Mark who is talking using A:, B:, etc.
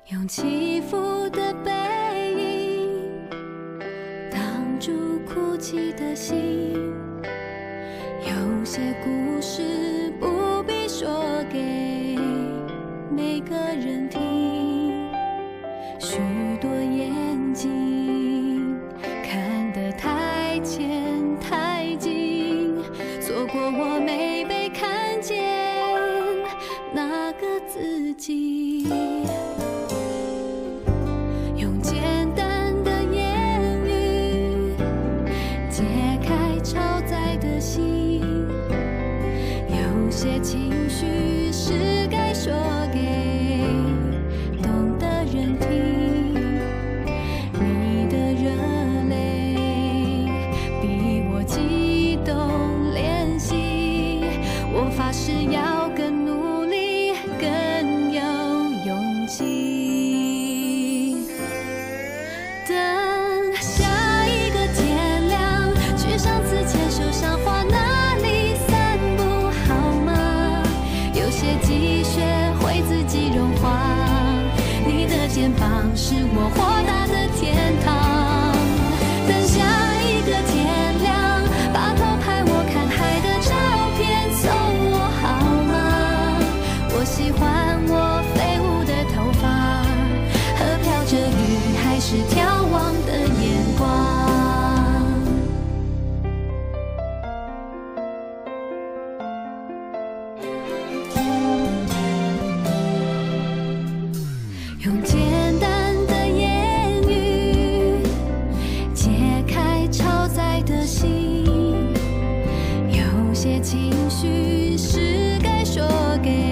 A: 用起伏的背影挡住哭泣的心，有些故事不必说给每个人听，许多眼睛看得太浅太近，错过我没被看见那个自己。用简单的言语解开超载的心，有些情绪是该说给懂的人听。你的热泪比我激动练习，我发誓要更努力更有勇气。等下一个天亮，去上次牵手赏花那里散步好吗？有些积雪会自己融化，你的肩膀是我豁达的天堂。等下一个天亮，把偷拍我看海的照片送我好吗？我喜欢我飞舞的头发和飘着雨还是眺望的眼光。用简单的言语解开超载的心，有些情绪是该说给